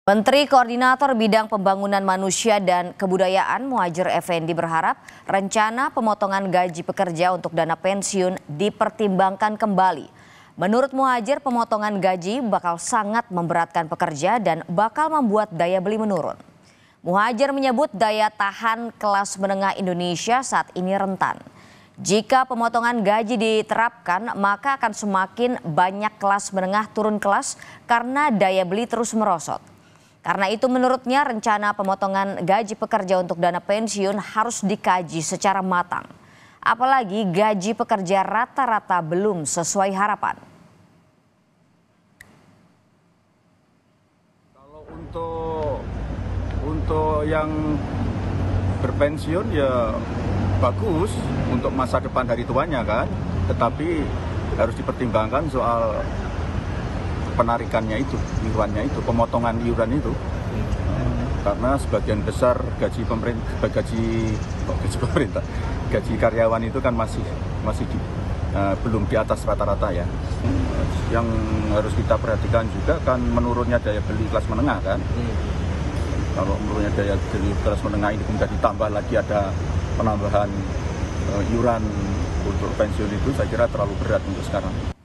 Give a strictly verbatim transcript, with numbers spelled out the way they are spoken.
Menteri Koordinator Bidang Pembangunan Manusia dan Kebudayaan Muhadjir Effendi berharap rencana pemotongan gaji pekerja untuk dana pensiun dipertimbangkan kembali. Menurut Muhadjir, pemotongan gaji bakal sangat memberatkan pekerja dan bakal membuat daya beli menurun. Muhadjir menyebut daya tahan kelas menengah Indonesia saat ini rentan. Jika pemotongan gaji diterapkan, maka akan semakin banyak kelas menengah turun kelas karena daya beli terus merosot. Karena itu menurutnya rencana pemotongan gaji pekerja untuk dana pensiun harus dikaji secara matang. Apalagi gaji pekerja rata-rata belum sesuai harapan. Kalau untuk untuk yang berpensiun ya bagus untuk masa depan dari tuanya kan, tetapi harus dipertimbangkan soal penarikannya itu, iurannya itu, pemotongan iuran itu, karena sebagian besar gaji pemerintah, gaji, oh, gaji pemerintah, gaji karyawan itu kan masih masih di, uh, belum di atas rata-rata ya. Yang harus kita perhatikan juga kan menurunnya daya beli kelas menengah kan. Kalau menurunnya daya beli kelas menengah ini kemudian ditambah lagi ada penambahan uh, iuran untuk pensiun itu, saya kira terlalu berat untuk sekarang.